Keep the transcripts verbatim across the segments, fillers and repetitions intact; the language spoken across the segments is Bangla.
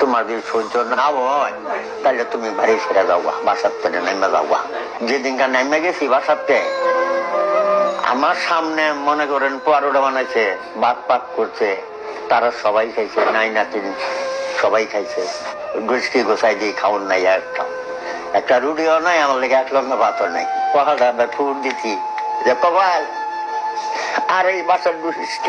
তোমার যদি সহ্য না হয় তাহলে তুমি বাড়ি ছেড়ে যাওয়া, বাসার থেকে নেমে যাওয়া। যেদিনকার নেমে গেছি বাসাতে, আমার সামনে মনে করেন পোয়ারোটা বানাইছে, ভাত পাক করছে, তারা সবাই খাইছে, নাই নাতিন সবাই খাইছে। গোষ্ঠী গোসাই দিয়ে খাওয়ার নাই, একটা একটা রুটিও নাই, আমার লেগে এক লঙ্কা ভাতও নাই। পহাটা আমরা ঠুর দিচ্ছি যে কপাল আর এই বাসার দুষ্টি।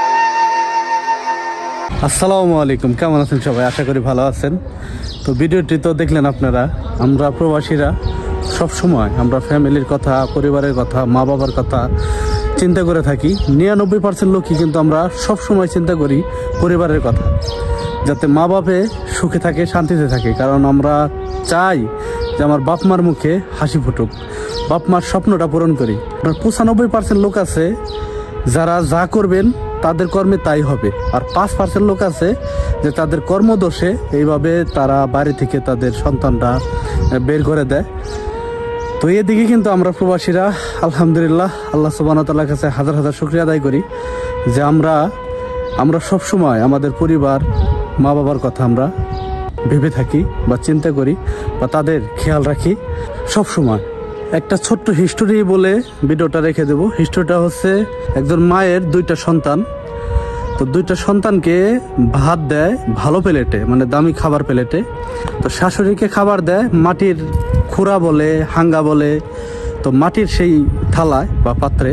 আসসালামু আলাইকুম, কেমন আছেন সবাই? আশা করি ভালো আছেন। তো ভিডিওটি তো দেখলেন আপনারা। আমরা প্রবাসীরা সব সময় আমরা ফ্যামিলির কথা, পরিবারের কথা, মা বাবার কথা চিন্তা করে থাকি। নিরানব্বই পার্সেন্ট লোকই কিন্তু আমরা সব সময় চিন্তা করি পরিবারের কথা, যাতে মা বাপে সুখে থাকে, শান্তিতে থাকে। কারণ আমরা চাই যে আমার বাপ মার মুখে হাসি ফুটুক, বাপ মার স্বপ্নটা পূরণ করি। পঁচানব্বই পার্সেন্ট লোক আছে যারা যা করবেন তাদের কর্মে তাই হবে, আর পাঁচ পার্সেন্ট লোক আছে যে তাদের কর্মদোষে এইভাবে তারা বাড়ি থেকে তাদের সন্তানরা বের করে দেয়। তো এদিকে কিন্তু আমরা প্রবাসীরা আলহামদুলিল্লাহ আল্লাহ সুবহানাহু ওয়া তাআলার কাছে হাজার হাজার শুকরিয়া আদায় করি যে আমরা আমরা সব সময় আমাদের পরিবার, মা বাবার কথা আমরা ভেবে থাকি বা চিন্তা করি বা তাদের খেয়াল রাখি সব সময়। একটা ছোট্ট হিস্টোরি বলে ভিডিওটা রেখে দেব। হিস্টোরিটা হচ্ছে একজন মায়ের দুইটা সন্তান। তো দুইটা সন্তানকে ভাত দেয় ভালো প্লেটে, মানে দামি খাবার প্লেটে। তো শাশুড়িকে খাবার দেয় মাটির খুরা বলে, হাঙ্গা বলে, তো মাটির সেই থালায় বা পাত্রে।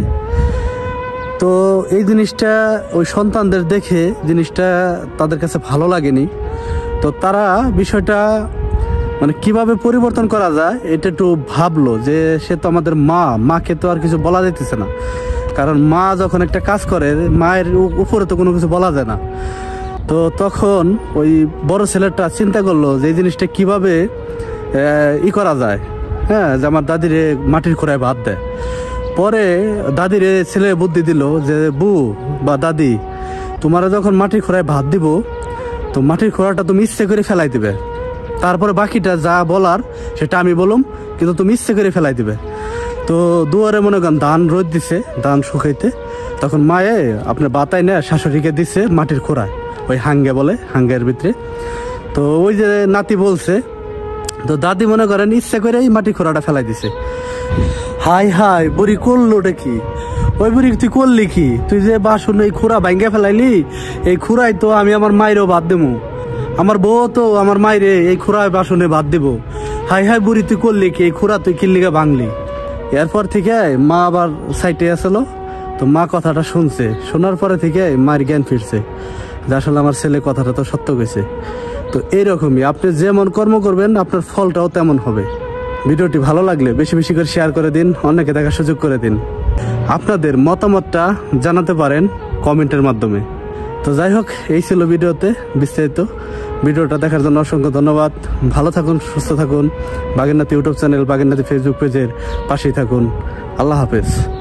তো এই জিনিসটা ওই সন্তানদের দেখে জিনিসটা তাদের কাছে ভালো লাগেনি। তো তারা বিষয়টা মানে কিভাবে পরিবর্তন করা যায় এটা একটু ভাবলো, যে সে তো আমাদের মা, মাকে তো আর কিছু বলা যেতেছে না। কারণ মা যখন একটা কাজ করে মায়ের উপরে তো কোনো কিছু বলা যায় না। তো তখন ওই বড় ছেলেটা চিন্তা করলো যে এই জিনিসটা কিভাবে ই করা যায়। হ্যাঁ, যে আমার দাদিরে মাটির খোড়ায় ভাত দেয়। পরে দাদিরে ছেলে বুদ্ধি দিল যে বউ বা দাদি, তোমার যখন মাটির খোড়ায় ভাত দিব, তো মাটির খোড়াটা তুমি ইচ্ছে করে ফেলাই দিবে, তারপরে বাকিটা যা বলার সেটা আমি বলুম, কিন্তু তুমি ইচ্ছে করে ফেলাই দিবে। তো দুয়ারে মনে করেন ধান রোদ দিছে, ধান শুকাইতে, তখন মায়ে আপনার বাতাই না শাশুড়িকে দিছে মাটির খোড়ায়, ওই হাঙ্গে বলে, হাঙ্গের ভিতরে। তো ওই যে নাতি বলছে, তো দাদি মনে করেন ইচ্ছে করে এই মাটির খোড়াটা ফেলাই দিছে। হাই হাই বুড়ি করলো ওটা কি? ওই বুড়ি তুই করলি কি? তুই যে বাসন এই খুঁড়া ভাঙ্গে ফেলাইলি, এই খুঁড়াই তো আমি আমার মায়েরও ভাত দেবো, আমার বউ তো আমার মায়েরে এই খুঁড়ায় বাসনে ভাত দিব। হাই হাই বুড়ি তুই করলি কি? এই খুঁড়া তুই কিল্লিগা ভাঙলি। এরপর থেকে মা আবার সাইটে আসলো। তো মা কথাটা শুনছে, শোনার পরে থেকে মায়ের জ্ঞান ফিরছে যে আসলে আমার ছেলে কথাটা তো সত্য গেছে। তো এইরকমই আপনি যেমন কর্ম করবেন আপনার ফলটাও তেমন হবে। ভিডিওটি ভালো লাগলে বেশি বেশি করে শেয়ার করে দিন, অন্যকে দেখার সুযোগ করে দিন। আপনাদের মতামতটা জানাতে পারেন কমেন্টের মাধ্যমে। তো যাই হোক, এই ছিল ভিডিওতে বিস্তারিত। ভিডিওটা দেখার জন্য অসংখ্য ধন্যবাদ। ভালো থাকুন, সুস্থ থাকুন। বাগেরনাথী ইউটিউব চ্যানেল, বাগেরনাথী ফেসবুক পেজের পাশেই থাকুন। আল্লাহ হাফেজ।